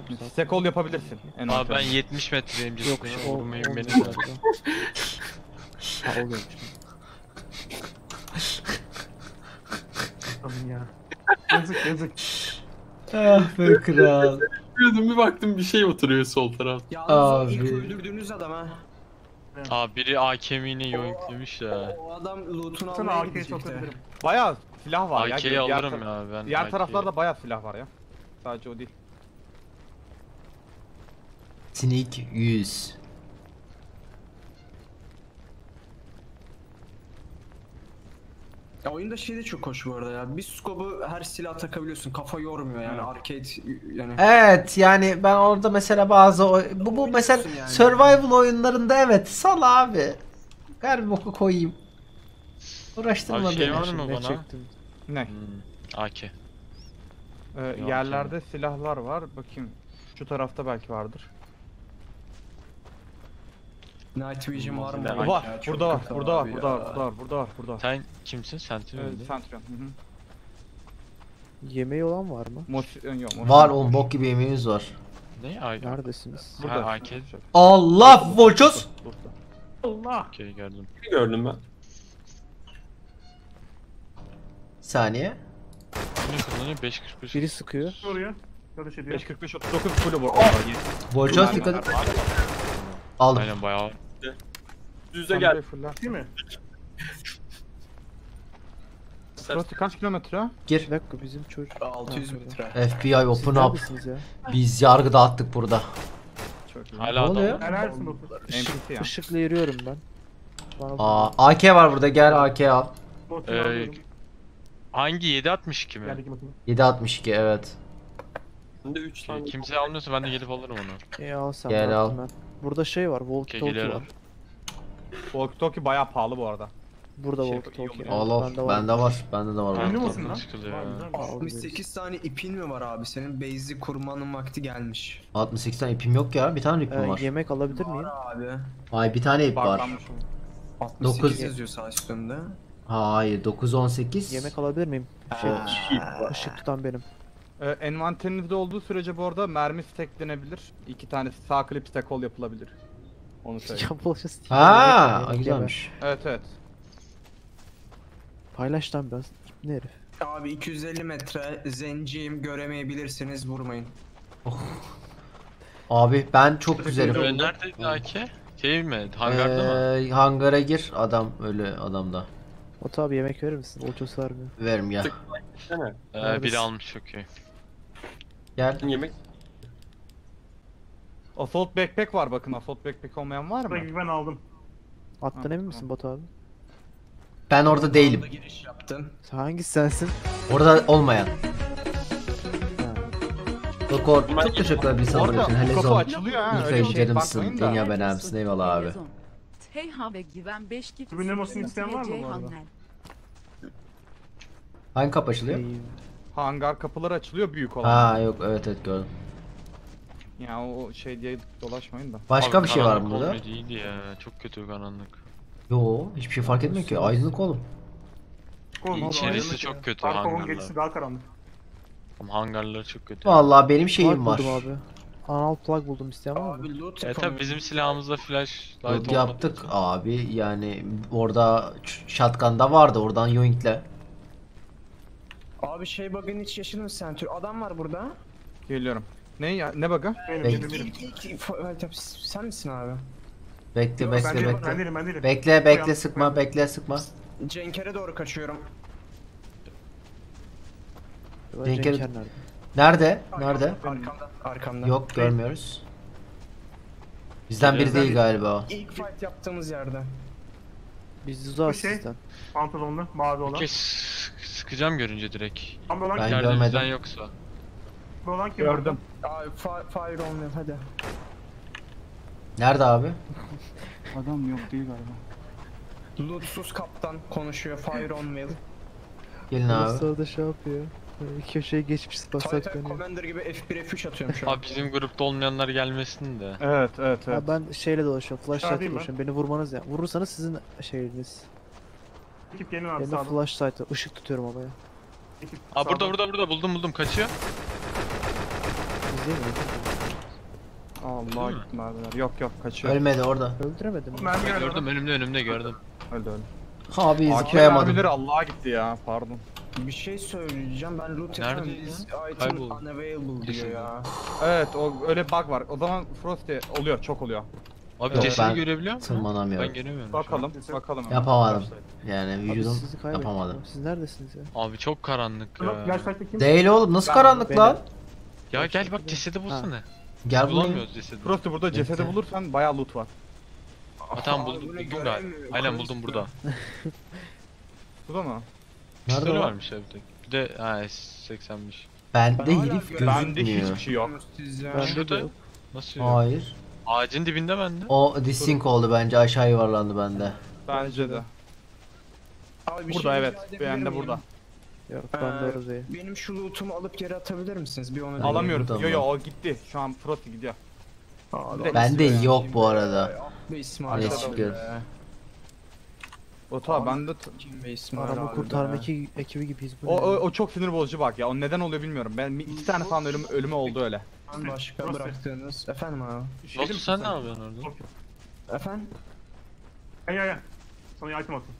Stekol yapabilirsin. Abi ben 70 metreyim. Yok cidden, vurmayın beni. Ha oluyormuş. Tabii ya. Yazık yazık. Ah be kral. Bir baktım bir şey oturuyor sol taraf. Yalnız o ilk Abi. öldürdüğünüz adam ha. Abi biri AKM'ini yoinklemiş ya. O adam loot'unu Sana almaya AK'ye gidecekti. sokabilirim. Bayağı silah var ya. AK'yi Diğer alırım ya ben. Diğer AK'yi. taraflarda bayağı silah var ya. Sadece o değil. Sneak 100. Ya oyunda şey de çok hoş bu arada ya. Bir scope'u her silaha takabiliyorsun. Kafa yormuyor yani arcade yani. Evet yani ben orada mesela bazı bu mesela Yani. survival oyunlarında evet sal abi. Her bir boku koyayım. Uğraştırma Abi şey beni. var mı Ne bana? çektin? Ne? AK. Yerlerde silahlar var. Bakayım. Şu tarafta belki vardır. Night Vision var mı? Var, Var. Ya, çok Burada var. kötü Burada var. abi Burada ya. var. Burada var. Burada var. Burada. Sen kimsin? Sentinel mi? Centurion. Yemeği olan var mı? Yok. Var oğlum bok gibi yemeğimiz var. Ne? AK. Neredesiniz? Burada. Ha, AK. Allah Volchos. Burada. Allah. Okey gördüm. Bir gördüm ben. Saniye. Ne kullanıyor? 5.45. Biri sıkıyor. Oraya. Karış ediyor. 5.45 39 full bu. Volchos dikkat. Aldım. Aynen bayağı. Düze gel. Değil mi? Burası kaç kilometre? Gir. Bir dakika bizim çocuk. 600 Ha, metre. FBI Siz open up. neredesiniz ya? Biz yargı dağıttık burada. Çok iyi. Ne Hala oluyor? adam. Helalsin Batu. NPC ya. Işıkla yürüyorum ben. Bana Aa AK var burada gel AK al. Botunu Ee, alıyorum. Hangi 7.62 mi? Yerdeki bakayım. 762 evet. Bende 3 tane. Kimse almıyorsa ben de gelip alırım onu. al sen Gel bıraktım al. ben. Burada şey var, walkie talkie geliyorum. var. Walkie talkie bayağı pahalı bu arada. Burada Şey, walkie talkie. Al al. Bende var. Bende de var. Ünlü bu. musun lan? Sıkılıyor Var, ya. güzel. 68 tane ipin mi var abi? Senin base'i kurmanın vakti gelmiş. 68 tane ipim yok ya. Bir tane ipim var. Yemek alabilir miyim? Var abi. Ay bir tane ip var. Barklanmış. 68 Dokuz- yazıyor sağ üstünde. Hayır 918. Yemek alabilir miyim? Işık tutan benim. Envanterinizde olduğu sürece bu arada mermi steklenebilir. 2 tane sağ klip stekol yapılabilir. Onu söyleyeyim. Ya boşuz. Ha, güzelmiş. Evet evet. Paylaş lan biraz. Ne herif? Abi 250 metre zenciyim göremeyebilirsiniz vurmayın. Abi ben çok güzelim. Neredeydi AK? Şey mi? Hangarda mı? Hangara gir adam öyle adamda. Ota abi yemek verir misin? Olçosu vermiyor. Verim gel. Değil mi? Biri neredesin? almış okey. Gel. Yemek. Assault backpack var bakın. Assault backpack olmayan var mı? Buradaki ben aldım. Attın Ha, emin misin Batu abi? Ben orada değilim. Orada giriş yaptın. Sen hangisi sensin? Orada olmayan. Ha. Dokor çok teşekkür ederim insanlar Orada için. Hele kapı zor. açılıyor ha. Öyle Lütfen şey canımsın. bakmayın da. Dünya belamsın. Eyvallah abi. Teyha ve Güven 5 gift. Güvenlemesini isteyen var mı bu arada? Hangi kapı açılıyor? İyi. Hangar kapıları açılıyor büyük olan. Ha yok evet evet gördüm. Ya o şey diye dolaşmayın da. Başka Abi bir şey var mı karanlık burada? olmuyor, iyiydi ya. Çok kötü karanlık. Yo hiçbir şey fark etmiyor ki. Aydınlık oğlum. Oğlum, İçerisi aydınlık çok ya. kötü Arka hangarlar. geçişi daha karanlık. Ama hangarları çok kötü. Vallahi benim Plug şeyim var. buldum abi. Anal plug buldum isteyen var mı? Abi loot Tabi bizim silahımızda flash light Yok, olmadığı yaptık için. abi yani orada shotgun'da vardı oradan yoinkle. Abi şey bug'ın hiç yaşadın mı sen? Adam var burada. Geliyorum. Ne ya? Ne bug'ı? Benim Peki. benim. Sen misin abi? Bekle Ben bekle değilim, ben bekle. değilim, ben değilim. Bekle bekle sıkma bekle sıkma. Cenker'e doğru kaçıyorum. Cenker Cenker- nerede? Nerede? Nerede? Arkamda. Arkamda. Yok görmüyoruz. Bizden biri değil galiba o. İlk fight yaptığımız yerde. Biz uzağız Bu şey- sizden. Pantolonlu, mavi olan. Okey sıkacağım görünce direkt. Pembe olan Ben kim? İçeride görmedim. bizden yoksa. Pembe olan kim? Gördüm. Abi fire olmuyor hadi. Nerede abi? Adam yok değil galiba. Lootsuz kaptan konuşuyor fire on will. Gelin abi. Burası da şey yapıyor. Köşeye geçmiş basak Titan dönüyor. Commander gibi F1 F3 atıyorum şu an. Abi bizim grupta olmayanlar gelmesin de. Evet evet evet. Ha, ben şeyle dolaşıyorum, flashlight'la Çağırayım mı? dolaşıyorum. Beni vurmanız ya. Vurursanız sizin şeyiniz. Ekip gelin abi Ben de sağdan. flashlight'la ışık tutuyorum havaya. Ekip Aa sağdan. burada buldum kaçıyor. İzleyin mi? Allah gitti mermiler. Yok yok kaçıyor. Ölmedi orada. Öldüremedim. Mermi geldi. Gördüm önümde gördüm. Öldü öldü. Abi AK zıplayamadım. mermileri Allah'a gitti ya pardon. Bir şey söyleyeceğim. Ben loot Nerede yapıyorum. This item Kayboldu. unavailable diyor Kesin. ya. Evet o öyle bug var. O zaman Frosty oluyor çok oluyor. Abi Yok, cesedi ben görebiliyor musun? Tırmanamıyorum. Ben göremiyorum. Bakalım bakalım. Yapamadım. Yani Abi vücudum sizi kaybettim. yapamadım. Siz neredesiniz ya? Abi çok karanlık ya. Flashlight'ta kim? Değil oğlum nasıl Ben- karanlık benim- lan? Ya gel bak cesedi bulsana. Gel buraya. Bulamıyoruz cesedi. Frosty burada cesedi Bekle. bulursan bayağı loot var. Ha, tamam Abi buldum bunu galiba. göremiyorum. Aynen buldum burada. Burada mı? Nerede Pistolü o? varmış ya bir tek. Bir de ha S80'miş. Bende hala herif göremiyorum. Bende gözükmüyor. hiçbir şey yok. Siz ya. Ben- Şurada de yok. Nasıl yok? Hayır. Ağacın dibinde bende. O desync oldu bence aşağı yuvarlandı bende. Bence de. Abi bir Burada şey evet. rica edebilir Beğende miyim? burada. Yok ben de orada değil. Benim şu lootumu alıp geri atabilir misiniz? Bir onu Alamıyorum. Alamıyoruz. burada Yo yo mı? o gitti. Şu an Frosty gidiyor. Abi, Bende nasıl yok ya? bu arada. Be İsmail Ne abi şükür. be. Ota bende Kim be İsmail Araba abi kurtarma be. ekibi gibiyiz bu. o çok sinir bozucu bak ya. O neden oluyor bilmiyorum. Ben iki tane falan ölümü oldu öyle. Başka Burası. bıraktığınız. Efendim abi. Oltu sen ne yapıyorsun orada? Efendim? Ya. Sana item atayım.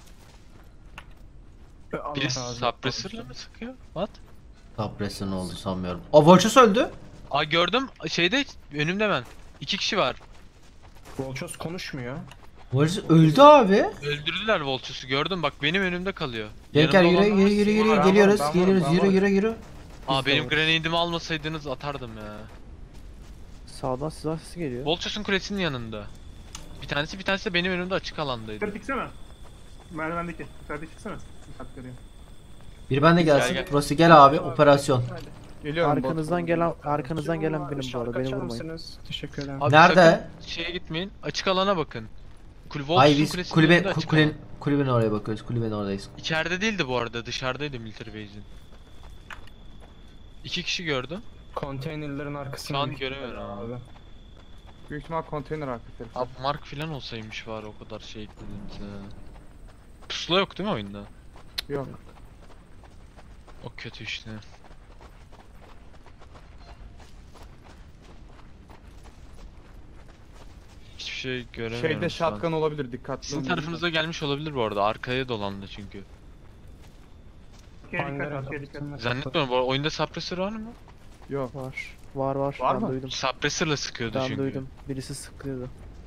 Allah Biri razı olsun. suppressor'la mı sıkıyor? What? Suppressor oldu sanmıyorum. O Volchos öldü. Aa gördüm şeyde önümde ben. 2 kişi var. Volchos konuşmuyor. Volchos öldü abi. Öldürdüler Volchos'u gördüm bak benim önümde kalıyor. Gel gel Yanımda yürü olan- yürü yürü yürü Ben geliyoruz varım, geliyoruz ben yürü varım. yürü yürü. Aa benim Biz- grenade'imi almasaydınız atardım ya. Sağdan silah sesi geliyor. Volchos'un kulesinin yanında. Bir tanesi de benim önümde açık alandaydı. Yukarı çıksana. Merdivendeki. Yukarıda çıksana. Dikkat göreyim. Bir bende Gel, gelsin. gel. Burası gel abi operasyon. Geliyorum. Arkanızdan gelen benim bu arada. Şarkı Beni açar vurmayın. mısınız? Teşekkür ederim. Abi Nerede? sakın şeye gitmeyin. Açık alana bakın. Ay Volchos'un biz kulesinin önünde açık alan. kulübenin oraya bakıyoruz. Kulübenin oradayız. İçeride değildi bu arada dışarıdaydı military base'in. 2 kişi gördüm. Konteynerlerin arkasında. Şu an göremiyorum abi. Büyük ihtimal konteyner arkası. Abi mark filan olsaymış var o kadar şey eklediniz. Pusula yok değil mi oyunda? Yok. O kötü işte. Hiçbir şey göremiyorum Şeyde şu an. shotgun olabilir dikkatli Sizin olun. tarafınıza gelmiş olabilir bu arada. Arkaya dolandı çünkü. Arkaya dikkat. Arkaya dikkat. Zannetmiyorum bu oyunda suppressor var mı? Yok. Var. Var. Var Ben mı? duydum. Suppressor'la sıkıyordu Ben çünkü. duydum. Birisi sıkıyordu.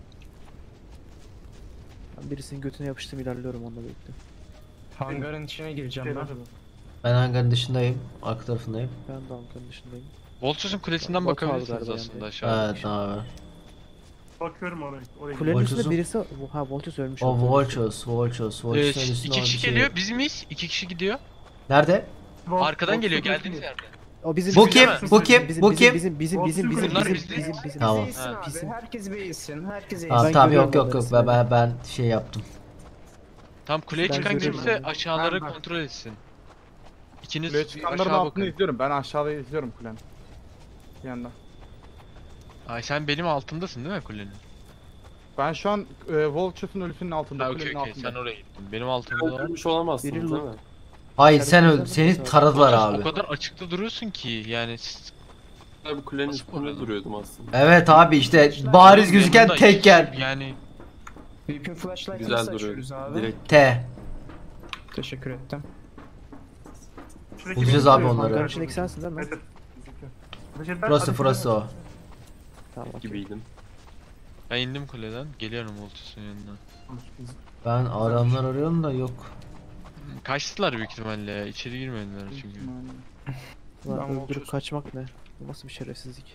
Ben birisinin götüne yapıştım ilerliyorum onunla birlikte. Hangarın içine gireceğim ben. Ben hangarın dışındayım. Arka tarafındayım. Ben de Ankara'nın dışındayım. Volchos'un kulesinden Bot bakabilirsiniz aldı galiba aslında yani. aşağıya. Evet abi. Bakıyorum oraya. Kulenin üstünde Volchos'un- birisi... Ha Volchos ölmüş. O oldu. Volchos. Volchos'un üstünde İki kişi bir şey- geliyor biz miyiz? 2 kişi gidiyor. Nerede? Arkadan geliyor geldiğiniz yerde. O bizim Bu bizim- kim? Bu kim? Bizim Bu bizim kim? bizim Bunlar bizim bizde. bizim Tamam. Bize iyisin abi. Bizim- Herkes beğensin. Herkes Tamam beğensin. tamam görüyorum yok onları ben şey yaptım. Tam kuleye Ben çıkan görüyorum kimse onu. aşağıları Ben- kontrol etsin. İkiniz Kuleye bir çıkanların aşağı altını bakın. izliyorum. Ben aşağıda izliyorum kulenin. Bir yanda. Ay sen benim altımdasın değil mi kulenin? Ben şu an Volchos'un ölüsünün altında. Ha Kulenin okey altında. sen oraya gittin. Benim altımda var. Öldürmüş olamazsınız Biri değil mi? Hayır sen öldün. Seni taradılar O abi. kadar açıkta duruyorsun ki yani Ben bu kulenin Nasıl üstünde koruyorsun? duruyordum aslında. Evet abi işte bariz gözüken Yanında tek yer. Yani Weapon flashlight Güzel nasıl duruyor. açıyoruz abi? Direkt T. Teşekkür ettim. Şuradaki Bulacağız biri abi duruyor. onları. Hangarın içindeki sensin değil mi? Evet. evet. Burası o. Tamam okey. gibiydim. ben indim kuleden. Geliyorum Voltus'un yanına. Ben adamlar arıyorum da yok. Kaçtılar büyük ihtimalle ya. İçeri girmediler çünkü. Ulan Ben öldürüp Volchos'um. kaçmak ne? Bu nasıl bir şerefsizlik?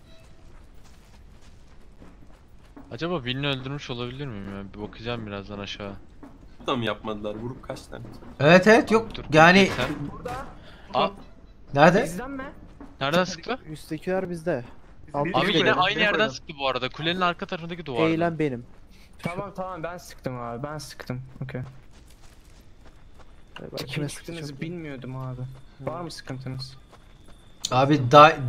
Acaba birini öldürmüş olabilir miyim ya? Bir bakacağım birazdan aşağı. Bu da mı yapmadılar? Vurup kaç tane? Evet yok. Dur, Yani sen- Burada. Aa, nerede? Bizden mi? nereden sıktı? Üsttekiler bizde. Alt- Bir- Abi biri yine koyalım, aynı biri yerden koyalım. sıktı bu arada. Kulenin arka tarafındaki duvarda. Eğlen benim. Tamam ben sıktım abi. Ben sıktım. Okey. Ben Kime kime sıktığınızı sıkacağım? bilmiyordum abi. Var mı sıkıntınız? Abi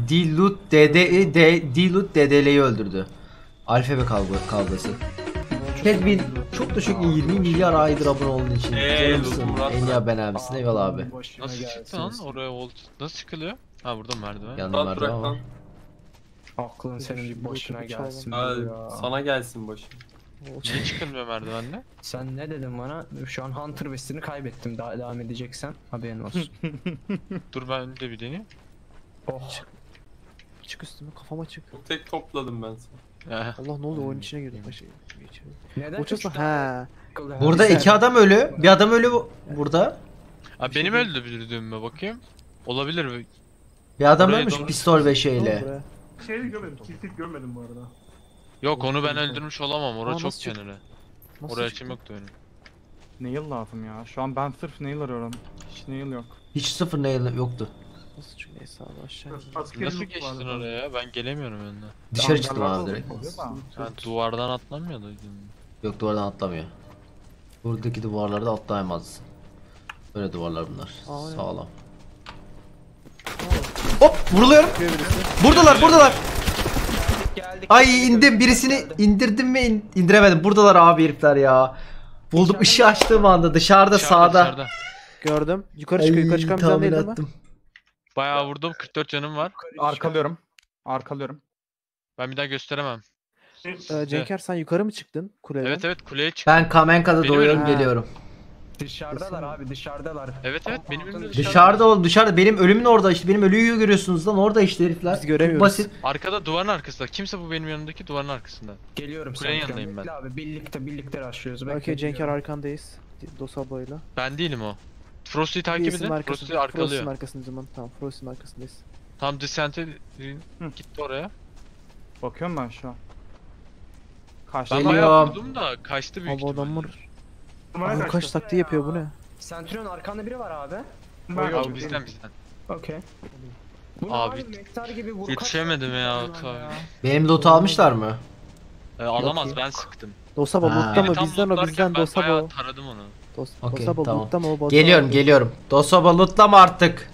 Dilut DDL'yi öldürdü. Alfabe kavgası. Kedwin çok teşekkür 20 milyar aydır abone olduğun için. Canımsın. Murat. En ya ben abisin. Eyvallah abi. Nasıl çıktı lan oraya Volt? Nasıl çıkılıyor? Ha burada merdiven. Yanına Rahat merdiven bırak ama. lan. Aklın senin bir başına gelsin Aa, ya. sana gelsin başı. Niye çıkılmıyor merdivenle? Sen ne dedin bana? Şu an Hunter West'ini kaybettim. Daha devam edeceksen haberin olsun. Dur ben de bir deneyeyim. Oh. Çık üstüme, kafama çık. Tek topladım ben sana. Allah ne oldu, oyun içine girdim. Neden Uçuyorsun üç tane he. akıllı Burada Bir iki adam ölü. Bir adam ölü burada. Abi benim öldürdüğüme bakayım. Olabilir. Bir adam Buraya ölmüş doğru- pistol ve Ne oldu şeyle. buraya? Şeyi görmedim. Kilitip görmedim bu arada. Yok onu ben öldürmüş olamam. Orası Aa, çok nasıl çıktı? kenarı. Nasıl Oraya çıktı? açım yoktu benim. Nail lazım ya. Şu an ben sırf nail arıyorum. Hiç nail yok. Hiç sıfır nail yoktu. Nasıl çıktı, neyse abi aşağı indim. Askeri Nasıl loot geçtin vardı. oraya ya? Ben gelemiyorum yanına. Dışarı çıktım Hangarlarda abi direkt. oluyor da. Sen duvardan atlamıyordun. Yok, duvardan atlamıyor. Buradaki duvarlarda atlayamazsın. Böyle duvarlar bunlar. Aa, ne? Sağlam. Hop, vuruluyorum. Buradalar. Geldik. Ay indim, birisini indirdim mi indiremedim. Buradalar abi herifler ya. Buldum, ışığı açtığım anda dışarıda sağda. Gördüm. Yukarı çıkıyor, yukarı çıkan bir tane tahmin değil mi? ettim. Bayağı vurdum. 44 canım var. Arkalıyorum. Arkalıyorum. Ben bir daha gösteremem. Cenker sen yukarı mı çıktın kuleden? Evet kuleye çık. Ben Kamenka'da Benim doyuyorum, önüm. geliyorum. Dışarıdalar abi, dışarıdalar. Evet benim önümde Dışarıda oğlum, dışarıda. Benim ölümün orada işte. Benim ölüyü görüyorsunuz lan, orada işte herifler. Biz göremiyoruz. Çok basit. Arkada duvarın arkasında. Kimse bu benim yanımdaki duvarın arkasında. Geliyorum Kulenin sen. yanındayım ben. Bekle abi, birlikte rushlıyoruz. Bekle, Okey Cenker geliyorum. arkandayız. Dosablo'yla. Ben değilim o. Frosty'yi takip edin. Frosty'yi Frost'un arkalıyor. arkasındayız zaman. Tamam, Frost'un arkasındayız. Tam Descent'e gitti oraya. Bakıyorum ben şu an. Kaçtı. Ben Geliyorum. bayağı vurdum da kaçtı büyük Abi ihtimalle. adamlar Numara kaç kaçtı. taktiği yapıyor, bu ne? Centurion arkanda biri var abi. Ben Abi bizden. Okey. Bu Abi, abi nektar gibi vur. yetişemedim ya, Kaç tane tabii. Benim loot'u almışlar mı? Alamaz Yok. ben sıktım. Dosabo Ha. loot'ta Beni mı? tam Bizden o, lootlarken bizden ben bayağı Dosabo. taradım onu. Okey, Dosabo tamam. loot'ta mı o? Geliyorum. Dosaba lootlama artık.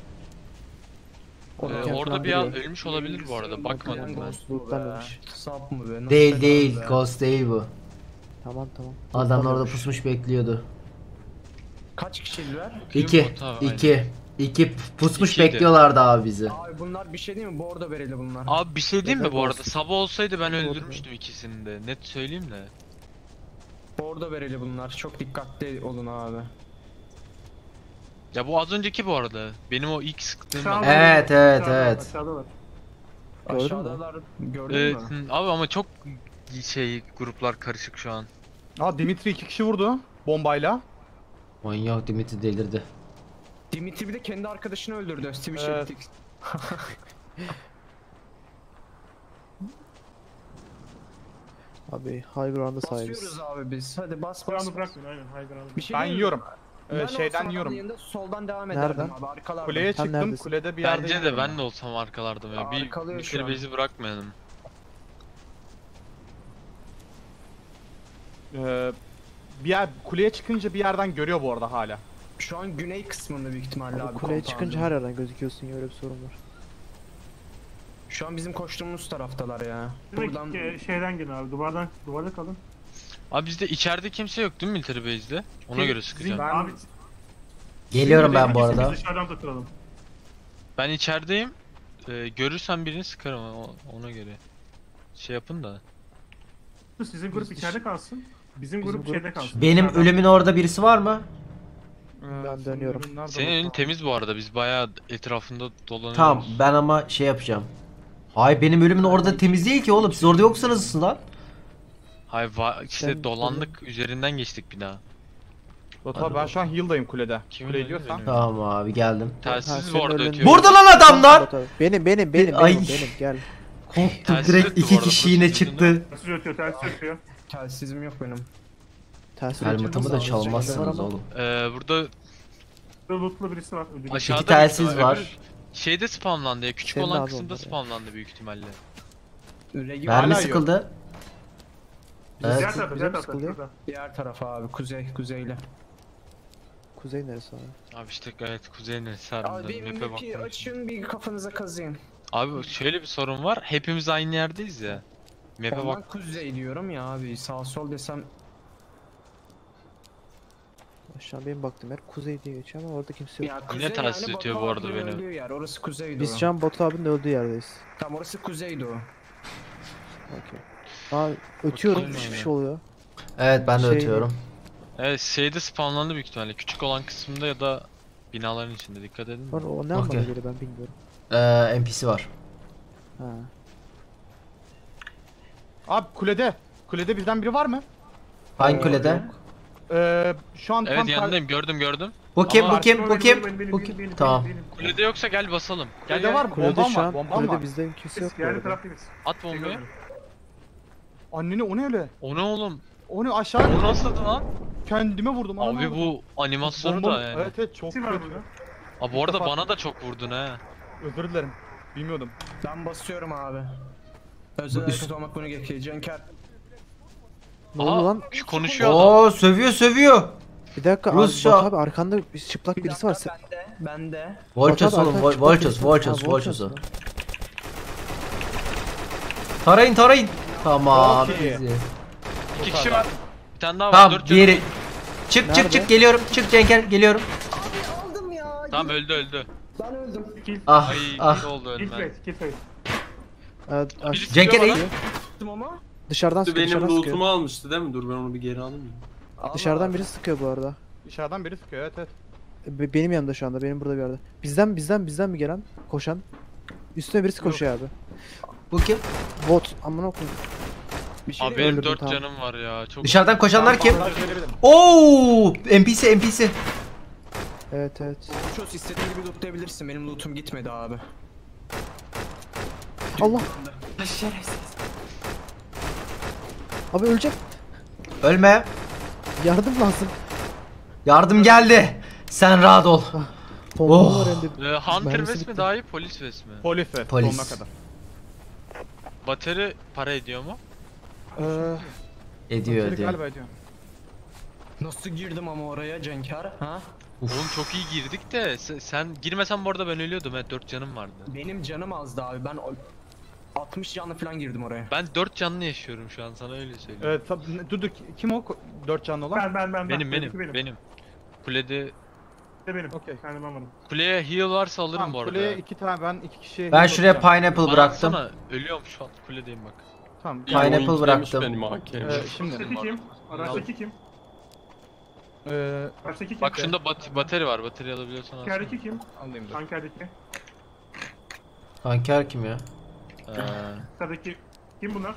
Orada bir an ölmüş olabilir bu arada. Bakmadım ben. Lootlanmamış. Sap mı be? Nasıl Değil bela değil, be? Ghost değil bu. Tamam. Adamlar orada Lootlanmamış. pusmuş bekliyordu. Kaç kişiydiler? İki. Bota, İki pusmuş İkiydi. bekliyorlardı abi bizi. Abi bunlar bir şey değil mi? Bordo bereli bunlar. Abi bir şey diyeyim mi Evet, bu arada? olsun. Sabah olsaydı ben Oldu. öldürmüştüm ikisini de. Net söyleyeyim de. Bordo bereli bunlar. Çok dikkatli olun abi. Ya bu az önceki bu arada. Benim o ilk sıktığım Aşağıda- adam. Evet, aşağıdalar. evet. Gördün mü? Aşağıdalar. Gördün mü? Abi ama çok gruplar karışık şu an. Aa Dimitri 2 kişi vurdu. Bombayla. Manyak Dimitri delirdi. Dimitri bir de kendi arkadaşını öldürdü. Stevie Evet. Sheptick. Abi high ground'a sahibiz. Basıyoruz abi biz. Hadi bas bas. Ground'u bas. bırakmayın aynen. High ground'u. Bir şey Ben diyeyim mi? yiyorum. Ben Şeyden olsam yiyorum. yanında soldan devam Nereden? ederdim abi. Arkalardan. Kuleye Sen çıktım. neredesin? Kulede bir yerde. Bence de yiyorum ben de olsam arkalardım ya. Bir Arkalıyor şu an. bizi bırakmayalım. Bir yer kuleye çıkınca bir yerden görüyor bu arada hala. Şu an güney kısmında büyük ihtimalle abi. Abi kuleye compound'un. çıkınca her yerden gözüküyorsun ya, öyle bir sorun var. Şu an bizim koştuğumuz taraftalar ya. Direkt Buradan şeyden gelin abi. Duvarda kalın. Abi bizde içeride kimse yok değil mi military base'de? Ona göre sıkacağım. Ben- Abi, Geliyorum ben bu ikisini arada. Dışarıdan tutturalım. Ben içerideyim. Görürsem birini sıkarım ona göre. Şey yapın da. Sizin grup içeride kalsın. Bizim grup grup şeyde kalsın. Benim Dışarıdan. ölümün orada birisi var mı? Ben dönüyorum. Senin elin temiz bu arada. Biz bayağı etrafında dolanıyoruz. Tamam, ben ama şey yapacağım. Hayır, benim ölümün orada temiz değil ki oğlum. Siz orada yoksanız lan. Hayır işte Sen- dolandık üzerinden geçtik bir daha. Dota ben şu an heal'dayım kulede. Kimin Kule önünde diyorsan. benim? Tamam abi, geldim. Telsiz Ha, bu senin arada önünde- ötüyor. Burada lan adamlar. Benim Ay. gel. Korktum, Telsiz direkt öttü bu iki arada, kişi yine burası çıktı. Ters ötüyor, ters ötüyor. telsizim yok benim. Ters Helmut'ımı da ötüyor. çalmazsınız oğlum. Burada Burada lootlu birisi var. Ödülü. aşağıda İki telsiz büyük ihtimalle. var. Öbür Şeyde spamlandı ya. Küçük Senin olan abi kısımda onlar ya. spamlandı büyük ihtimalle. Regi Mermi Hala sıkıldı. Diğer Evet. tarafta, Bize diğer mi tarafta. sıkılıyor? şurada. diğer tarafa abi. Kuzeyle. Kuzey neresi abi? Abi işte gayet kuzey neresi Abi harbiden. bir Map'e map'i baktım. açın, bir kafanıza kazıyın. Abi şöyle bir sorun var. Hepimiz aynı yerdeyiz ya. Map'e Ben bak. kuzey diyorum ya abi. Sağ sol desem Aşağı benim baktım yer kuzey diye geçiyor ama orada kimse yok. ya Yine telsiz Batu ötüyor bu arada abinin beni. öldüğü yer. Orası kuzeydoğu. Biz şu an Batu abinin öldüğü yerdeyiz. Tam orası kuzeydoğu. Okey. Aa ötüyorum. Bakalım Hiçbir abi. şey oluyor. Evet ben de Şey- ötüyorum. Evet şeyde spawnlandı büyük ihtimalle. Küçük olan kısmında ya da binaların içinde dikkat edin. Sonra o ne anlama Okey. geliyor ben bilmiyorum. NPC var. Ha. Abi kulede. Kulede bizden biri var mı? Hangi kulede? Şu an Evet tam yanındayım gördüm. Bu kim? Ama- Bu kim? Bu Benim, kim? benim, Bu benim, kim? benim, Tamam. benim. Kulede yoksa gel basalım. Gel Kulede gel. var mı? Kulede Bombam şu var. an Bombam kulede var. bizden kimse yok Biz bu yerli arada. taraftayız. At bombayı. Anneni o ne öyle? O ne oğlum? O ne aşağı O nasıldı lan? kendime vurdum. ananı Abi avradım. bu animasyonu Bombam- da yani. Evet evet çok Kim var kötü. burada? Abi bu arada defa- bana da çok vurdun he. Özür dilerim. Bilmiyordum. Ben basıyorum abi. Özel Bu üst- hareket olmak bunu gerekiyor. Cenker. Ne oldu lan? Konuşuyor adam. Oo sövüyor. Bir dakika Rusça. Batu abi arkanda bir çıplak birisi var. Bende. Volchos Batu abi, oğlum. arkanda çıplak Volchos. birisi var. Volchos. Ha, Volchos o. mu? Tarayın. Tamam. Çok iyi. Easy. 2 kişi var. Bir tane daha var. Tamam 4 diğeri. Çık Nerede? geliyorum. Çık Cenker geliyorum. Aldım ya. Tamam öldü. Ben öldüm. Ah Ay ah. iyi oldu Kill ölmen. rate, kill rate. Birisi Cenker sıkıyor iyi. bana. Tuttum ama. Dışarıdan sıkıyor. Benim Dışarıdan sıkıyor. lootumu almıştı değil mi? Dur ben onu bir geri alayım. Dışarıdan biri sıkıyor bu arada. Dışarıdan biri sıkıyor evet evet. Benim yanımda şu anda. Benim burada bir yerde. Bizden mi gelen? Koşan. Üstüne birisi koşuyor abi. Bu kim? Bot. Amına koyayım. Bir şey Abi değil mi? benim öldürdüm, 4 tamam. canım var ya. Çok Dışarıdan koşanlar kim? Bandaj verebilirim. Oo! NPC. Evet. Uços istediğin gibi lootlayabilirsin. Benim lootum gitmedi abi. Allah. Abi ölecek. Ölme. Yardım lazım. Yardım geldi. Sen rahat ol. Pompalı Oh. var elimde. Hunter Mermisi West mi bitti. daha iyi polis West mi? Polis ve Polis. sonuna kadar. Bateri para ediyor mu? Ediyor. Galiba ediyor. Nasıl girdim ama oraya Cenker? Ha? Oğlum çok iyi girdik de sen girmesen bu arada ben ölüyordum. 4 canım vardı. Benim canım azdı abi. Ben 60 canlı falan girdim oraya. Ben 4 canlı yaşıyorum şu an sana öyle söyleyeyim. Evet dur kim o 4 canlı olan? Ben. Benim. Benim. Kulede Benim. Okey. Yani ben varım. kuleye heal varsa alırım Tamam bu arada. kuleye ya. 2 tane ben 2 kişiye Ben heal şuraya atacağım. pineapple Bana bıraktım. atsana, ölüyorum şu an kuledeyim bak. Tamam. Pineapple Linklemiş bıraktım. Benim AK'm. Şimdi Araçtaki kim? Araçtaki kim? Araçtaki kim? Bak şunda bateri var. Bateri alabiliyorsan alsana. Tankerdeki kim? alayım dur. Tankerdeki. Tanker kim ya? Sıradaki kim bunlar?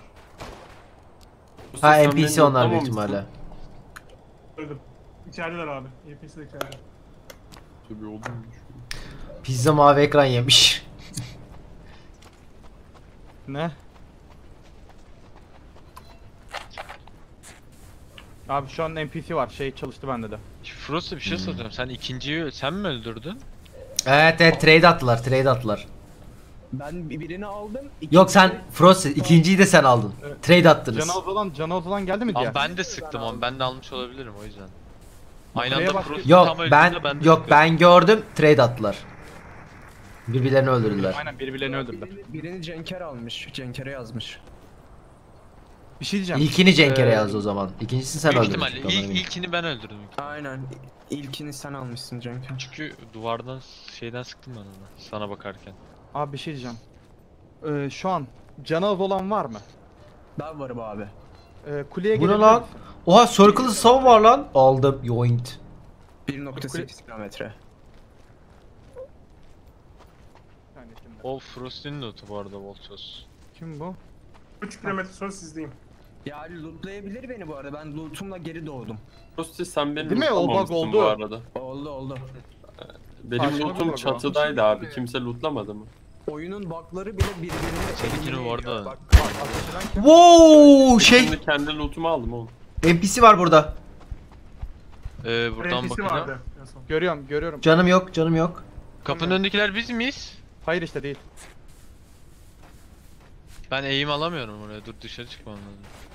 Ha Sen NPC beni onlar büyük lootamamışsın. ihtimalle. Öldüm. İçerideler abi. EP'si de içeride. Tabii oldum. Pizza mavi ekran yemiş. Ne? Abi şu an NPC var. Şey çalıştı bende de. Frost'a bir şey soracağım. Sen ikinciyi sen mi öldürdün? Evet trade attılar. Ben birini aldım. Yok sen Frost ikinciyi de sen aldın. Evet. Trade attınız. Cana olan geldi mi diye? Ama ben de sıktım onu. Ben de almış olabilirim o yüzden. Aynı Kuleye anda bak- Frost'u Yok tam öldüğünde ben de yok sıktım. ben gördüm trade attılar. Birbirlerini öldürdüler. Aynen birbirlerini öldürdüler. Birini Cenker almış. Cenker'e yazmış. Bir şey diyeceğim. İlkini Cenk'e Ee, yazdı o zaman. İkincisini sen Büyük öldürdün. ihtimalle ilkini ben öldürdüm. Aynen. İlkini sen almışsın Cenker. Çünkü duvardan şeyden sıktım ben onu. Sana bakarken. Abi bir şey diyeceğim. Şu an cana az olan var mı? Ben varım abi. Kuleye Bu ne gelebilir lan? misin? Oha circle'ı sav var lan. Aldım yoint. 1.8 kilometre. Bir saniye şimdi. O Frost'un lootu bu arada Voltos. Kim bu? 3 kilometre sonra sizdeyim. Ya lootlayabilir beni bu arada. Ben lootumla geri doğdum. Prosti sen beni Değil mi? O bug lootlamamışsın oldu. bu arada. Oldu. Benim Saçma bir lootum bug o. çatıdaydı abi. Kimse lootlamadı mı? Oyunun bug'ları bile birbirine Seninkini bu arada. Bak, Ateşilen kim? Wow şey Şimdi kendi lootumu aldım oğlum. NPC var burada. Buradan NPC bakacağım. vardı. en son. Görüyorum. Canım yok. Kapının önündekiler biz miyiz? Hayır işte değil. Ben eğim alamıyorum oraya. Dur dışarı çıkmam lazım.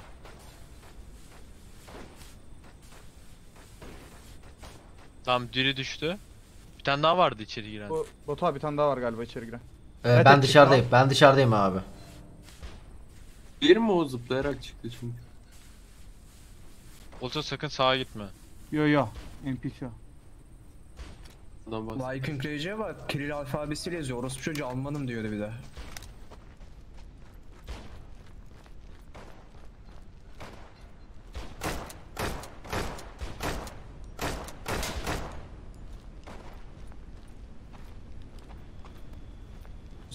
Tamam biri düştü. Bir tane daha vardı içeri giren. Batu abi bir tane daha var galiba içeri giren. Ben Evet, dışarıdayım. Ben dışarıdayım abi. Bir mi o zıplayarak çıktı çünkü. Voltos sakın sağa gitme. Yo NPC o. Adam bas. Viking Rage'e bak. Kiril alfabesiyle yazıyor. Orospu çocuğu Almanım diyordu bir de.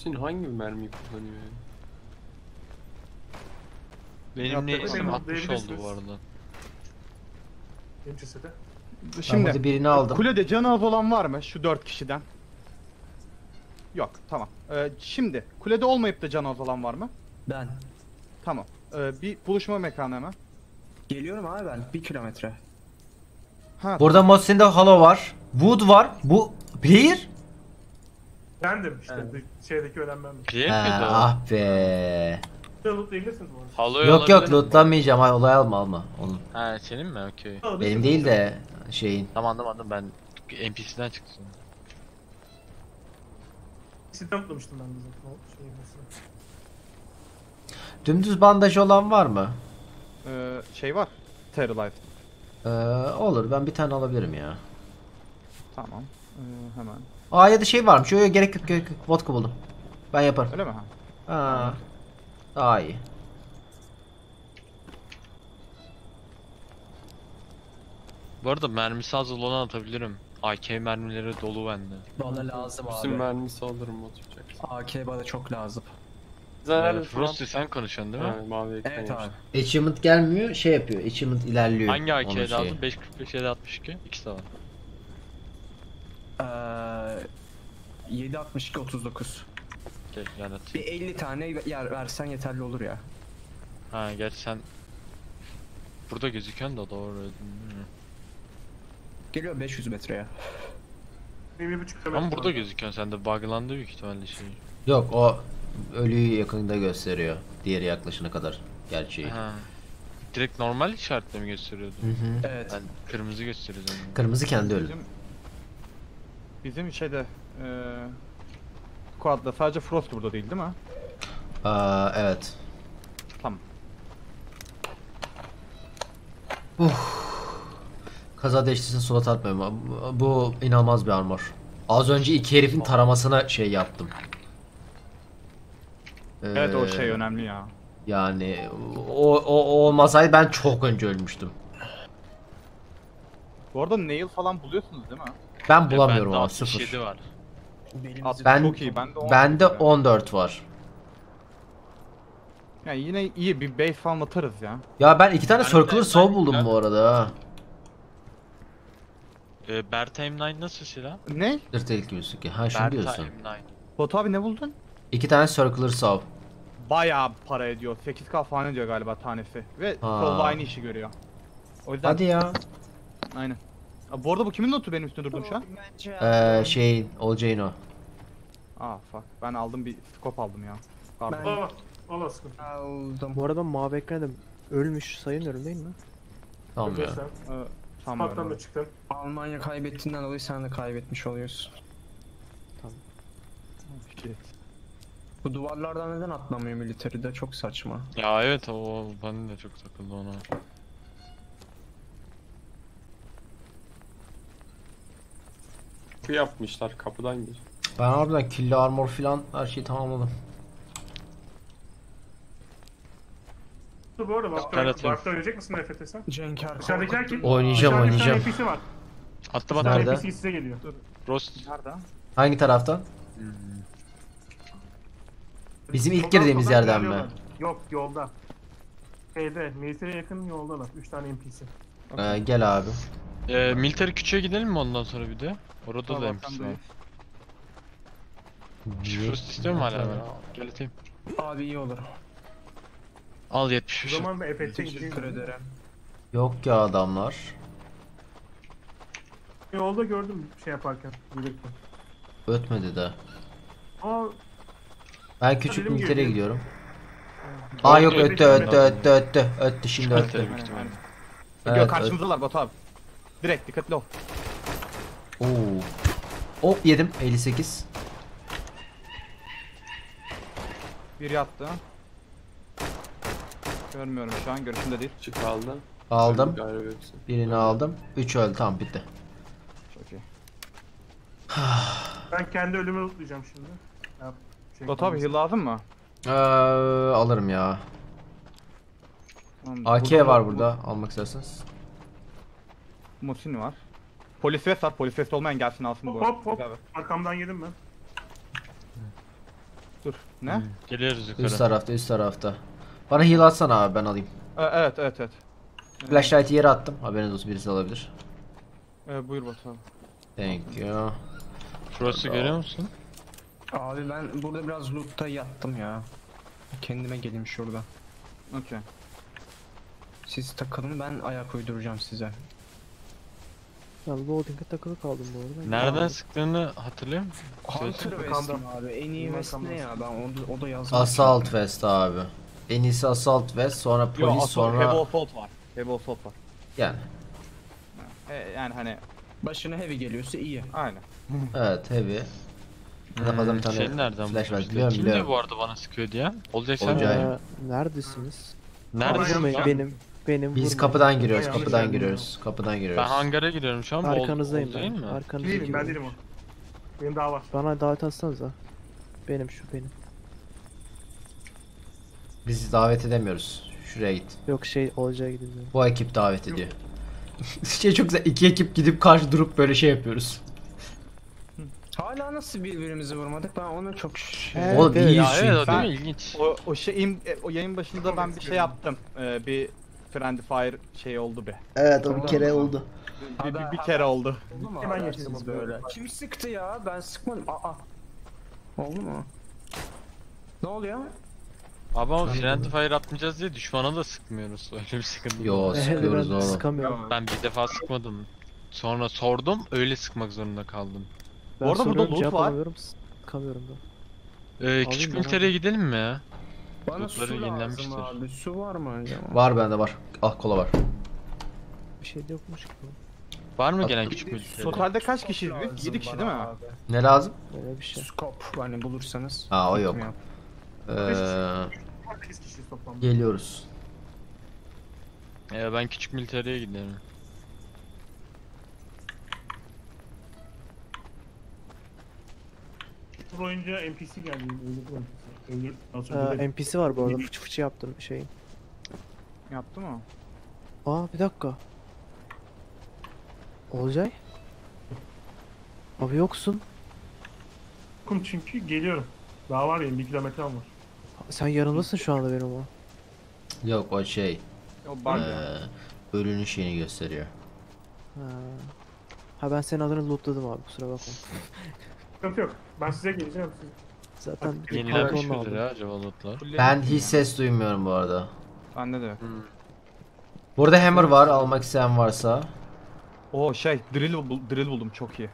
Muhsin hangi mermiyi kullanıyor ya? Benim Yaptı, niye isim benim 60 oldu atlayabilirsiniz. bu arada. Benim cesede. Ben Şimdi burada birini aldım. kulede canı az olan var mı şu 4 kişiden? Yok, tamam. Şimdi kulede olmayıp da canı az olan var mı? Ben. Tamam. Bir buluşma mekanı hemen. Geliyorum abi ben. 1 kilometre. Ha, Burada Mosin'de Halo var. Wood var. Bu player? Bendim işte. Şeydeki ölen bendim. Player Ha, miydi o? ah be. Lootlayabilirsiniz bu arada. Halo'yu Yok yok alabilir miyim? lootlanmayacağım. Hayır olay alma onu. Ha senin mi? Okey. Benim değil de şeyin. Tamam anlamadım ben NPC'den çıktım. Sizden lootlamıştım ben de zaten. O şey mesela. Dümdüz bandaj olan var mı? şey var. Terrorize. Olur ben bir tane alabilirim ya. Tamam. Hemen. Aa ya da şey varmış. Yok gerek yok gerek yok. Vodka buldum. Ben yaparım. Öyle mi? Ha. Aa, daha iyi. Bu arada mermisi az olanı atabilirim. AK mermileri dolu bende. Bana lazım Muhsin abi. mermisi alırım oturacaksın. AK bana çok lazım. Zaten Frosty sen konuşuyorsun değil mi? mavi ekran Evet yapmış. abi. Achievement gelmiyor. Şey yapıyor. Achievement ilerliyor. Hangi Onun AK'de şeyi. aldın? 545 ya da 62? İkisi de var. 7.62 39. Okey yani Bir 50 tane yer versen yeterli olur ya. ha gerçi sen burada gözüküyorsun da doğru değil mi? Geliyor 500 metreye. 1,5 kilometre. Ama burada var. gözüküyorsun sen de buglandı büyük ihtimalle şey. Yok o ölüyü yakında gösteriyor. Diğeri yaklaşana kadar gerçeği. Ha. Direkt normal işaretle mi gösteriyordu? Hı hı. Evet. Ben kırmızı gösteriyor zannediyorum. Kırmızı kendi ölü. Bizim şeyde squad'da sadece Frost burada değil mi? Evet. Tamam. Kaza değiştirsin sulat atmıyorum. Bu inanılmaz bir armor. Az önce iki herifin taramasına şey yaptım. Evet o şey Ee, önemli ya. Yani o olmasaydı ben çok önce ölmüştüm. Bu arada nail falan buluyorsunuz değil mi? Ben bulamıyorum Bende ama 67 sıfır. var. Ben Çok iyi. Bende 10 bende var. 14 var. Yani yine iyi bir base falan atarız ya. Ya ben iki tane Ben circular de- saw ben- buldum ben- bu arada ha. Bertime 9 nasıl silah? Ne? Dur değil gibi. Ha şunu diyorsun. Bertime 9. Batu abi ne buldun? İki tane circular saw. Bayağı para ediyor. 8k falan ediyor galiba tanesi. Ve Ha. solda aynı işi görüyor. O yüzden Hadi ya. aynen. Aa, bu arada bu kimin notu benim üstüne durdum şu an? Şey Olcay'ın o. Aa fuck. Ben aldım bir scope aldım ya. Pardon. Ben- Valla. Valla sıkıntı. Aldım. Bu arada mavi ekranda ölmüş sayılmıyorum değil mi? Tamam ya. Sen Sanmıyorum. Spartan da çıktın. Almanya kaybettiğinden dolayı sen de kaybetmiş oluyorsun. Shit. Bu duvarlardan neden atlamıyor militeride? Çok saçma. Ya evet o ben de çok takıldı ona. Kapı yapmışlar kapıdan gir. Ben harbiden killi armor filan her şeyi tamamladım. Dur bu arada Ben Vakta atıyorum. oynayacak mısın nefret etsen? Cenker Dışarıdakiler kim? Oynayacağım, Dışarıda bir tane oynayacağım. NPC var. Attım Bir tane attım. Nerede? NPC size geliyor. Rost. Nerede? Hangi taraftan? Bizim ilk Soldan girdiğimiz soldan yerden mi? ilerliyorlar. Yok yolda. Şeyde, militere yakın yoldalar. 3 tane NPC. Gel abi. Military küçüğe gidelim mi ondan sonra bir de? Orada da Tamam, NPC sen var. de- Frost istiyor mu hala ben? Gel atayım. Abi iyi olur. Al O 73. zaman da Efes'e Teşekkür gideyim. ederim. Yok ya adamlar. Yolda gördüm şey yaparken. Gelirken. Ötmedi de. Aa, Ben küçük Benim militere gibi. gidiyorum. Aa yok Öldü, öttü öldü. öttü öttü öttü. Öttü şimdi Öttü. öttü. Büyük ihtimalle. Yok Evet, karşımızdalar Batu abi. Direkt dikkatli ol. Oo. Hop yedim 58. Bir yattı. Görmüyorum şu an görüşümde değil. Çık aldı. Aldım. Galiba hepsi. Birini aldım. 3 öldü tamam bitti. Çok iyi. ben kendi ölümü lootlayacağım şimdi. Yap, şey Batu abi heal lazım mı? Alırım ya. Tamam, AK var burada almak isterseniz. Musin var. Polis vest var. Polis vest olmayan gelsin alsın bu. Hop hop hop. Güzel. Arkamdan yedim ben. Dur. Ne? Geliyoruz yukarı. Üst tarafta, üst tarafta. Bana heal atsana abi, ben alayım. Evet evet evet. Flashlight'ı yere attım. Haberiniz olsun, birisi alabilir. Buyur Batu abi. Thank you. Burası görüyor musun? Abi ben burada biraz loot'ta yattım ya. Kendime geleyim şurada. Okey. Siz takılın, ben ayak uyduracağım size. Ben loading'e takılı kaldım bu arada. Nereden sıktığını hatırlıyor musun? Hunter West'im abi. En iyi West ne ya? Ben o da yazdım. Assault West abi. En iyisi Assault West, sonra Yo, polis, Heavy sonra... Assault var. Heavy Assault var. Yani. Yani hani Başına heavy geliyorsa iyi. aynen. Evet, heavy. Daha fazla bir tane Şey nereden flash var. bulmuştu? Biliyorum, Kim biliyorum. de bu arada bana sıkıyor diye? Olacak sen Olcay. mi? Neredesiniz? Neredesin Vurmayın, şu an? benim Biz vurmayın. kapıdan giriyoruz, Yanlış kapıdan yerden giriyoruz. Kapıdan Ben giriyoruz. hangara giriyorum şu an. Arkanızdayım Değil ben. mi? Arkanızdayım. Değilim, ben değilim o. Benim daha var. Bana davet atsanıza. Benim. Bizi davet edemiyoruz. Şuraya git. Yok olacağı gidin. Bu ekip davet ediyor. Şey çok güzel, iki ekip gidip karşı durup böyle şey yapıyoruz. Hala nasıl birbirimizi vurmadık? Ben onu çok Evet, O değil Ya çünkü. evet o değil Ben- mi? İlginç. O yayın başında ben bir şey yaptım. Bir Friendly Fire şey oldu be. Evet, o bir kere oldu. Bir kere oldu. Oldu mu? Hemen Habersiz geçelim böyle. Kim sıktı ya? Ben sıkmadım. Aa. Oldu mu? Ne oluyor? Abi ama Friendly Fire atmayacağız diye düşmana da sıkmıyoruz. Öyle bir sıkıntı. Yo, var. sıkıyoruz Ben oğlum. sıkamıyorum. Ben bir defa sıkmadım. Sonra sordum, öyle sıkmak zorunda kaldım. Ben Bu arada burada soruyorum, loot cevap var. alamıyorum, sıkamıyorum da. Küçük Alayım ben militereye gidelim mi ya? Bana Lootları su lazım yenilenmiştir. abi. Su var mı acaba? Var bende var. Ah, kola var. Bir şey de yokmuş gibi. Var mı At- gelen küçük militereye? Totalde kaç kişiyiz biz? Lazım 7 kişi bana değil mi? abi. Ne lazım? Böyle bir şey. Scope hani bulursanız. Ha, o yok. Yap. 8 kişiyiz toplamda. Geliyoruz. Ben küçük militereye gidelim. Tur boyunca NPC geldi. Öldürdü NPC. Öldür. Daha sonra böyle- NPC var bu arada. Fıçı fıçı yaptım şeyin. Yaptı mı? Aa bir dakika. Olcay? Abi yoksun. Yokum çünkü geliyorum. Daha var ya 1 kilometrem var. Sen yanımdasın şu anda benim o. Yok, o şey. O bug ya. Ölünün şeyini gösteriyor. Ha. Ha ben senin adını lootladım abi kusura bakma. Sıkıntı yok. Ben size geleceğim. Siz... Zaten bir Yenilenmiş pantolon midir aldım. ya acaba lootlar? Ben hiç ses duymuyorum bu arada. Bende de yok. Burada hammer var, almak isteyen varsa. O drill buldum çok iyi.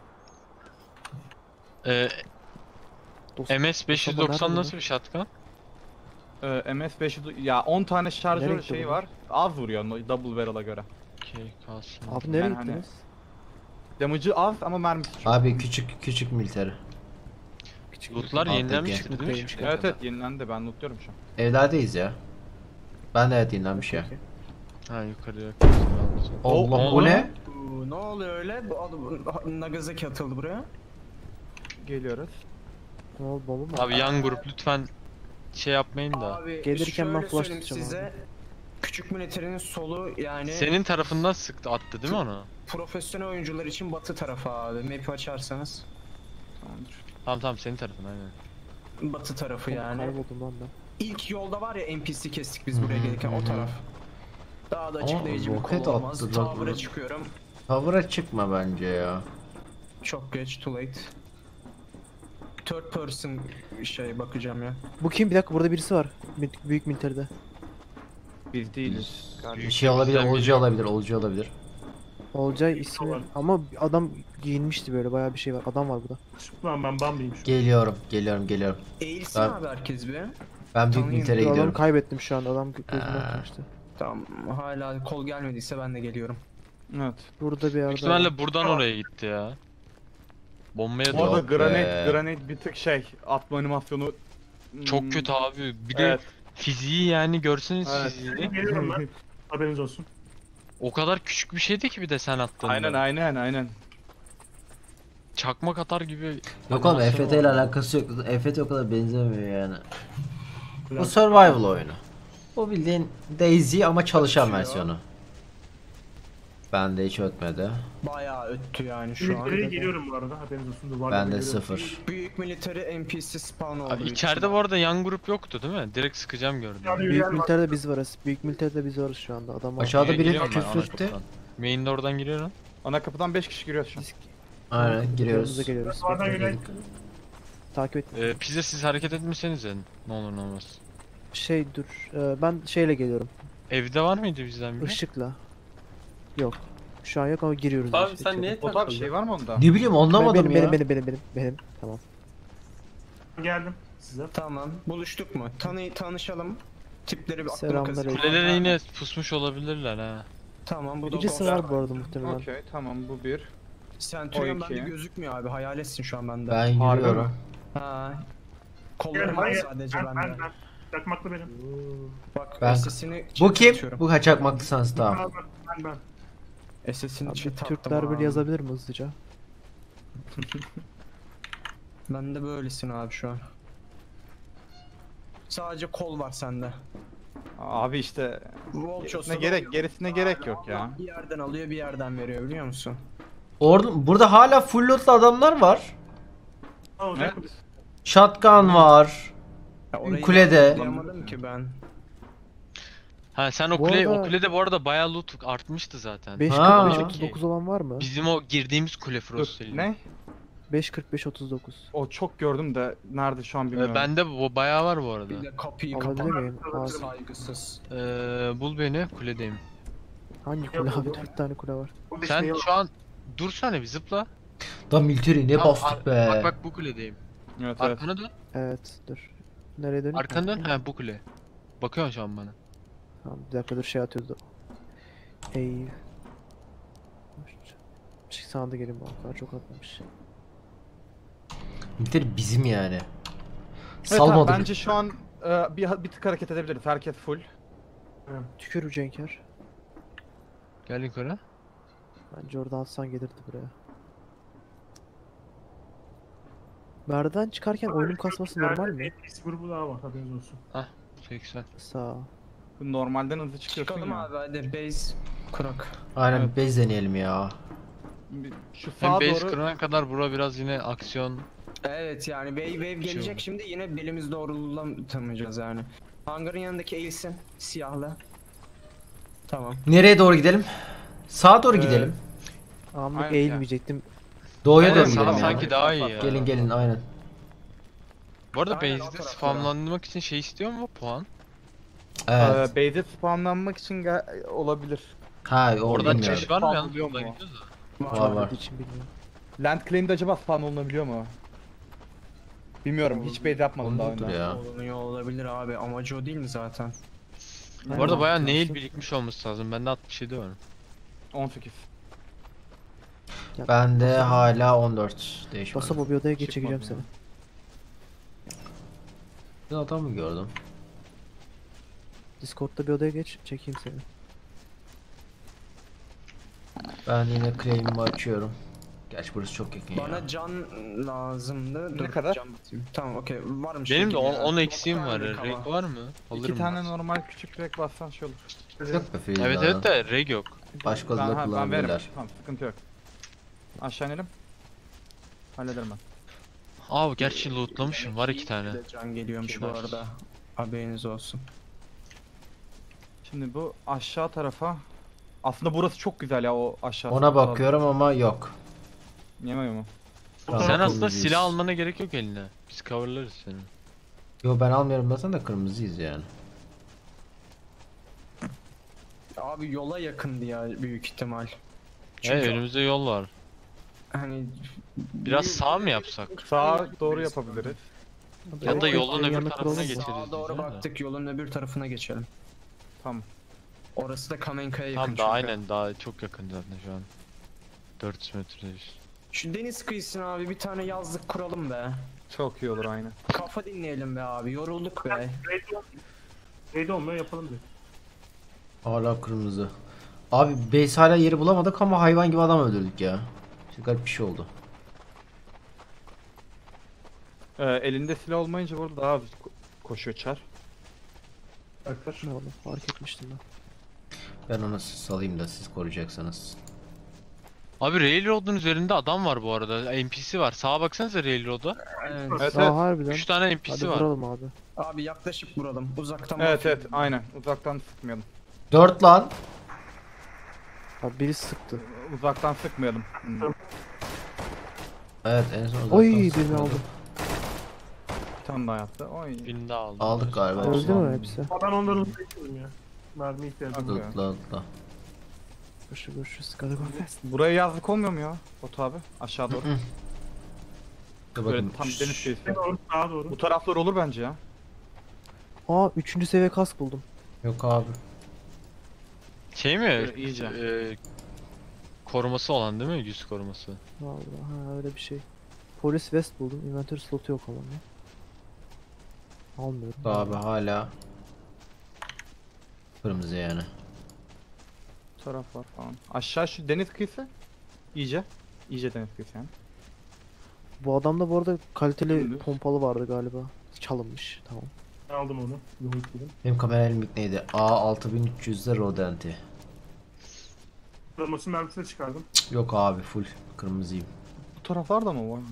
Dostum, MS 590 nerede nasıl bir shotgun? MS 500 ya 10 tane şarjör Nereye şeyi gitti var. Az vuruyor double barrel'a göre. Okey kalsın. Abi nereye Yani hani- gittiniz? Damage'ı az ama mermisi çok. Abi küçük militer. Küçük Lootlar Alttaki. yenilenmiştir değil mi? Buradaymış şimdi? Evet evet yenilendi ben lootluyorum şu an. Evlerdeyiz ya. Ben de evet dinlenmiş ya. Okey. Ha yukarıya. Allah, bu ne? Ne oluyor öyle? Bu adam Nagasaki atıldı buraya. Geliyoruz. Ne oldu bomba mı? Abi yan grup lütfen şey yapmayın da. Abi Gelirken ben şöyle flash söyleyeyim tutacağım size. Küçük militerinin solu yani Senin tarafından sıktı attı değil mi onu? profesyonel oyuncular için batı tarafı abi. Map'i açarsanız. Tamamdır. Tamam senin tarafın aynen. Batı tarafı yani. Kayboldum lan ben. İlk yolda var ya NPC kestik biz buraya gelirken o taraf. Daha da Aa, açıklayıcı bir roket kol olmaz. attı lan. Tower'a çıkıyorum. Cover'a çıkma bence ya. Çok geç, too late. Third person şey bakacağım ya. Bu kim? Bir dakika burada birisi var. Büyük militeride. Biz değiliz. Bir şey olabilir, olucu olabilir. Olcay ismi Tamam. ama adam giyinmişti böyle bayağı bir şey var. Adam var burada. Lan ben bambiyim şu an. Geliyorum. Eğilsin Ben- abi herkes bir. Ben büyük Tanıyayım. militere Adamı gidiyorum. kaybettim şu anda. Adam gözümden Aa. kaçtı. Tamam hala kol gelmediyse ben de geliyorum. Evet. Burada bir yerde. Büyük ihtimalle buradan oraya gitti ya. Bombaya Bu arada da Yok be. granate bir tık atma animasyonu çok kötü abi. Bir de Evet. fiziği yani görseniz Evet. fiziğini. Geliyorum ben. Haberiniz olsun. O kadar küçük bir şeydi ki bir de sen attığında. Aynen. Çakmak atar gibi. Yok oğlum, animasyon EFT ile var. alakası yok. EFT o kadar benzemiyor yani. Bu survival oyunu. O bildiğin DayZ ama çalışan versiyonu. Bende hiç ötmedi. Bayağı öttü yani şu an. Militer'e giriyorum bu arada. Haberiniz olsun. Duvarlara Bende giriyorum. 0. Büyük military NPC spawn oldu. Abi büyük içeride ihtimal. bu arada yan grup yoktu değil mi? Direkt sıkacağım gördüm. Hadi Büyük yürüyen var. militerde biz varız. Büyük militerde biz varız şu anda. Adam var. Aşağıda biri Giriyorum ben ana küfretti. kapıdan. Main'de oradan giriyorum. Ana kapıdan 5 kişi giriyor şu an. Biz Aynen yanımıza giriyoruz. geliyoruz. Duvardan yürüyen. Takip et. Pizza siz hareket etmesenize ne olur ne olmaz. Şey dur. Ben şeyle geliyorum. Evde var mıydı bizden biri? Işıkla. Yok. Şu an yok ama giriyoruz. Abi işte sen içeri. niye Bota bir takıldın? şey var mı onda? Ne bileyim anlamadım benim, ya. benim. Tamam. Geldim size. Tamam. Buluştuk mu? Tanışalım. Tipleri bir aklına Selamlar kazıyım. Kulelere yine pusmuş olabilirler ha. Tamam bu da İkisi Ghost. var bu arada muhtemelen. Okey tamam bu bir. Centurion O bende iki. gözükmüyor abi. Hayaletsin şu an bende. Ben Harbi yürüyorum. mi? Ha. Gel, Kollarım var ben- sadece ben. bende. Çakmaklı benim. Bak Ben- SS'ini Bu kim? atıyorum. Bu kaçak sans tamam. Ben. SS'ini Abi, çift Türkler attım bir abi. yazabilir mi hızlıca? Ben de böylesin abi şu an. Sadece kol var sende. Abi işte Volchos'ta gerisine gerek yok ya. Bir yerden alıyor bir yerden veriyor biliyor musun? Orada burada hala full lootlu adamlar var. Evet. Shotgun var. Ya orayı Kulede. anlayamadım ki ben. Ha sen o Bu kule, o arada- kulede bu arada bayağı loot artmıştı zaten. 5.45 Ha. 39 olan var mı? Bizim o girdiğimiz kule Dur, Frost'uydu. ne? 5.45 39. O çok gördüm de nerede şu an bilmiyorum. Bende bu bayağı var bu arada. Bir de kapıyı Alabilir kapat. miyim? Abi, Saygısız. Bul beni kuledeyim. hangi kule abi? 4 tane kule var. Sen şu an dursana bir zıpla. Da military ne Tamam, bastık be. Bak bak bu kuledeyim. Evet evet. Arkana dön. Evet dur. Nereye döneyim? Arkana dön. Ha bu kule. Bakıyorsun şu an bana. Tamam bir dakika dur şey atıyordu. Ey. Çık sağında gelin bu kadar çok atlamış. Military bizim yani. Evet abi, Salmadı. bence şu an bir tık hareket edebiliriz. Herkes full. Tükür Cenker. Gel yukarı. Bence oradan atsan gelirdi buraya. Merdiven çıkarken oyunun kasması normal mi? NPC grubu daha var haberiniz olsun. 80. Sağ. Normalden hızlı çıkıyorsun Çıkalım ya. abi hadi base kurak. Aynen Evet. base deneyelim ya. Şu Hem sağa base doğru kırana kadar bura biraz yine aksiyon. Evet yani wave gelecek oldu. şimdi yine belimiz doğrultamayacağız yani. Hangarın yanındaki eğilsin siyahlı. Tamam. Nereye doğru gidelim? Sağa doğru Ee, gidelim. Anlık Aynen. eğilmeyecektim. Doğuya Aynen, doğru sağ gidelim sanki ya. daha iyi ya. Gelin gelin aynen. Bu arada Aynen, o base'de taraflara. spamlandırmak için şey istiyor mu puan? Evet. base'e spamlanmak için olabilir. Ha o Oradan bilmiyorum. çıkış var mı ya? Spamlıyor Oradan mu? gidiyoruz da. Var var. Dediği için bilmiyorum. Land claim'de acaba spawn olunabiliyor mu? Bilmiyorum. Hiç base yapmadım daha Olabilir önce. ya. Olunuyor olabilir abi amacı o değil mi zaten? Bu arada bayağı Aynen. nail birikmiş olması lazım. Bende 67 var. 18. Gel. Bende hala 14 değişmedi. Basa bu bir odaya geç Çıkmadı çekeceğim ya. seni. Bir adam mı gördüm? Discord'da bir odaya geç çekeyim seni. Ben yine claim'imi açıyorum. Gerçi burası çok yakın Bana ya. can lazımdı. Ne kadar? Can batayım. Tamam okey varmış. Benim de gibi ya. 10 eksiğim Yok var. abi, Reg ama. var mı? Alırım. 2 tane ben. normal küçük rek bassan şey olur. Yok be Feyza. Evet evet de reg yok. Başka Ben da veririm. kullanabilirler. Tamam sıkıntı yok. Aşağı inelim. Hallederim ben. Aa gerçi lootlamışım. Var 2 Bir tane. de can geliyormuş bu Şeyler. arada. Haberiniz olsun. Şimdi bu aşağı tarafa. Aslında burası çok güzel ya o aşağı. Ona bakıyorum ama yok. Yemiyor mu? Tamam, Sen aslında kırmızıyız. silah almana gerek yok eline. Biz coverlarız seni. Yo ben almıyorum zaten de kırmızıyız yani. Abi yola yakındı ya büyük ihtimal. Önümüzde yol var. Hani Biraz sağ mı yapsak? Sağa doğru yapabiliriz. Ya da yolun öbür Yanına tarafına kuralım mı? geçeriz. sağa doğru diyeceğim de. baktık yolun öbür tarafına geçelim. Tamam. Orası da Kamenka'ya yakın Tamam da çünkü. aynen daha çok yakın zaten şu an. 400 metredeyiz. Şu deniz kıyısına abi bir tane yazlık kuralım be. Çok iyi olur aynen. Kafa dinleyelim be abi yorulduk be. Raid olmuyor yapalım diyor. Hala kırmızı. Abi base hala yeri bulamadık ama hayvan gibi adam öldürdük ya. İşte garip bir şey oldu. Elinde silah olmayınca burada daha az koşuyor çar. Ne oldu? Fark etmiştim ben. Ben onu salayım da siz koruyacaksanız. Abi Railroad'un üzerinde adam var bu arada. NPC var. Sağa baksanıza Railroad'a. Evet. Evet, Aa evet. harbiden. 3 tane Hadi NPC var. vuralım abi. Abi yaklaşıp vuralım. Uzaktan Evet bakıyorum. evet aynen. Uzaktan sıkmayalım. 4 lan. Abi biri sıktı. Uzaktan sıkmayalım. Evet en son uzaktan Oy birini sıkıyordum. aldım. Bir tane daha yaptı. Oy. Birini daha aldım. Aldık galiba. Öldü mü hepsi? Ben onların bekliyorum ya. Mermi ihtiyacım var. Lootla lootla. Koşu koşu sıkadı konfes. Buraya yazlık olmuyor mu ya Batu abi? Aşağı doğru. Dur Böyle bakayım. tam deniz kıyısı. Doğru, sağa doğru. Bu taraflar olur bence ya. Aa 3. seviye kask buldum. Yok abi. Şey mi? Böyle iyice. Koruması olan değil mi? Yüz koruması. Vallahi ha öyle bir şey. Polis vest buldum. Inventory slotu yok ama ne? Almıyorum. Abi hala kırmızı yani. Bu taraflar falan. Aşağı şu deniz kıyısı. İyice. İyice deniz kıyısı yani. Bu adamda bu arada kaliteli Dümdüz. pompalı vardı galiba. Çalınmış. Tamam. Ben aldım onu. Yumruk dedim. Benim kamera elimlik neydi? A6300'de Rodent'i. Promosun mermisini çıkardım. Yok abi full kırmızıyım. Bu taraflarda mı var mı?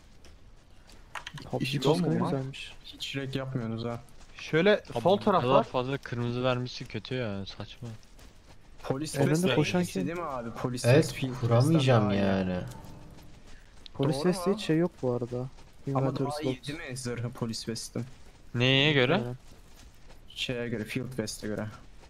PUBG İşi kaskı ne olma var. güzelmiş. Hiç rek yapmıyorsunuz ha. Şöyle Abi sol bu kadar taraflar. fazla kırmızı vermesi kötü ya. Saçma. Polis Önünde vest koşan vest kim? değil mi abi? Polis Evet vest, field kuramayacağım vest'ten daha iyi. yani. Polis Doğru vesti mu? hiç şey yok bu arada. Ama Inventory daha iyi slot. değil mi zırhı polis vestin? Neye göre? Aynen. Şeye göre, field vest'e göre.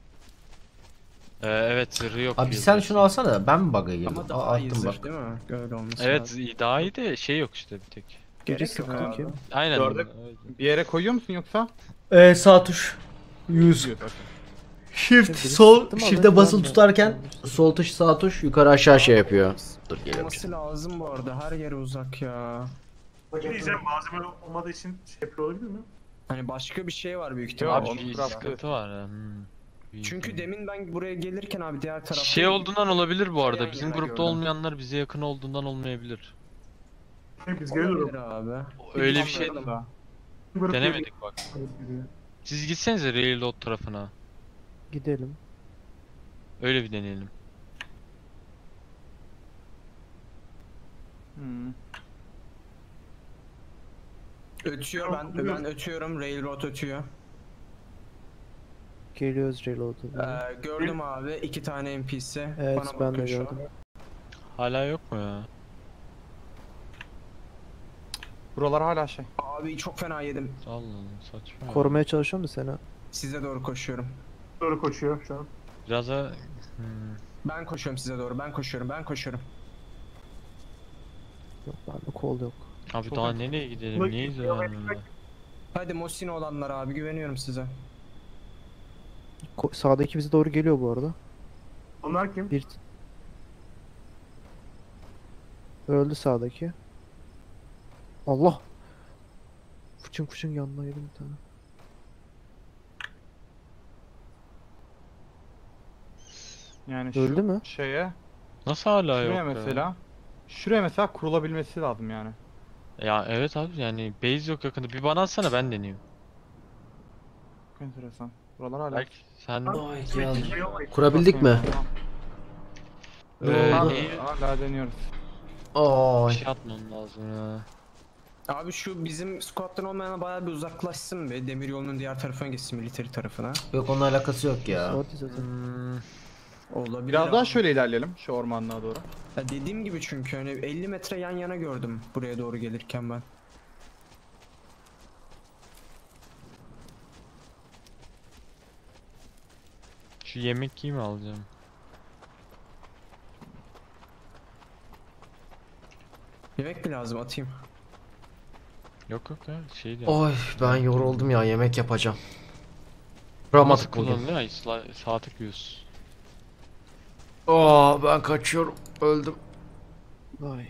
Evet zırhı yok. Abi yıldız. sen şunu alsana da ben mi bug'a girdim? Ama daha iyi Attım zırh bak. değil mi? Öyle olması Evet lazım. daha iyi de şey yok işte bir tek. Gece Gerek yok sıktı abi. kim? Aynen. Gördük. öyle. Bir yere koyuyor musun yoksa? Sağ tuş. 100. Diyor, okey. Shift Biri sol sıktı mı shift'e abi? basılı Ben de- tutarken ben de- sol tuş sağ tuş yukarı aşağı şey yapıyor. Dur geliyorum. Olması lazım bu arada. Her yer uzak ya. Diyeceğim malzeme olmadığı için şey yapıyor olabilir mi? Hani başka bir şey var büyük Yok, ihtimalle. Abi onun bir craft'ı- sıkıntı var ya. Bir Çünkü ihtimal. demin ben buraya gelirken abi diğer tarafta... Şey olduğundan olabilir bu arada. Yan Bizim yana grupta gördüm. olmayanlar bize yakın olduğundan olmayabilir. Biz Olabilir geliyoruz. abi. Öyle bir şey Daha. denemedik bak. Siz gitsenize Railroad tarafına. Gidelim. Öyle bir deneyelim. Hmm. Ötüyor ben ötüyorum. Railroad ötüyor. Geliyoruz reload'a. Gördüm abi 2 tane NPC. Evet Bana ben de bakıyor şu an. gördüm. Hala yok mu ya? Buralar hala şey. Abi çok fena yedim. Allah saçma. ya. Korumaya çalışıyorum da seni. Size doğru koşuyorum. Doğru koşuyor şu an. Biraz da Ben koşuyorum size doğru. Ben koşuyorum. Yok bende kol yok. abi Çok daha az. nereye gidelim? Bak- Niye izleyelim? Hadi Mosin olanlar abi güveniyorum size. Sağdaki bize doğru geliyor bu arada. Onlar kim? Bir... Öldü sağdaki. Allah! Fıçın fıçın yanına yedim bir tane. Yani şu Öldü mü? şeye. Nasıl hala yok Şuraya ya? mesela. Şuraya mesela kurulabilmesi lazım yani. Ya evet abi yani base yok yakında. Bir bana atsana ben deneyeyim. Çok enteresan. Buralar hala. Belki sen Kurabildik mi? Ee, Hala, neyi- hala deniyoruz. Oy. şey atmam lazım ya. Abi şu bizim squad'dan olmayana bayağı bir uzaklaşsın be. Demiryolunun diğer tarafına geçsin military tarafına. Yok onunla alakası yok ya. Sorti zaten. Hmm, Olabilir Biraz daha abi. şöyle ilerleyelim şu ormanlığa doğru. Ya dediğim gibi çünkü hani 50 metre yan yana gördüm buraya doğru gelirken ben. şu yemek yiyeyim mi alacağım? Yemek mi lazım atayım? Yok ya şey de. Oy ben yoruldum ya yemek yapacağım. Nasıl Kuramadık bugün. kullanılıyor? Ay, sağ tıklıyoruz. Ben kaçıyorum. Öldüm. Vay.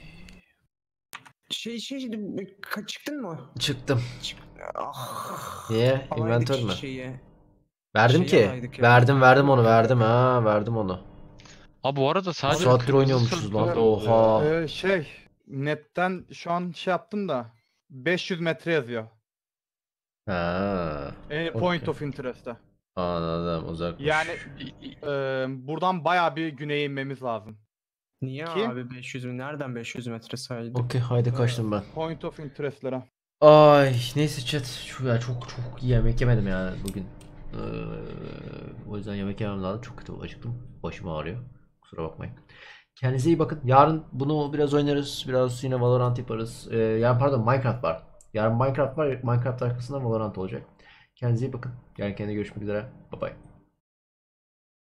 Çıktın mı? Çıktım. Ah. Niye? Alaydık Inventör mü? şeyi. Verdim Şeyi ki. alaydık ya. Verdim onu verdim ha verdim onu. Ha bu arada sadece Saattir kırmızı oynuyormuşuz sırtlı lan. var Oha. Netten şu an şey yaptım da 500 metre yazıyor. Ha. Point Okey. of interest'te. Anladım, uzakmış. Yani buradan bayağı bir güneye inmemiz lazım. Niye Ki- abi 500 mü? Nereden 500 metre saydı? Okey, haydi kaçtım ben. Point of interest'lere. Ay neyse chat, çok iyi yemek yemedim yani bugün. O yüzden yemek yemem lazım. Çok kötü acıktım. Başım ağrıyor. Kusura bakmayın. Kendinize iyi bakın. Yarın bunu biraz oynarız. Biraz yine Valorant yaparız. Yani pardon, Minecraft var. Yarın Minecraft var. Minecraft arkasından Valorant olacak. Kendinize iyi bakın. Yarın kendine görüşmek üzere. Bye bye.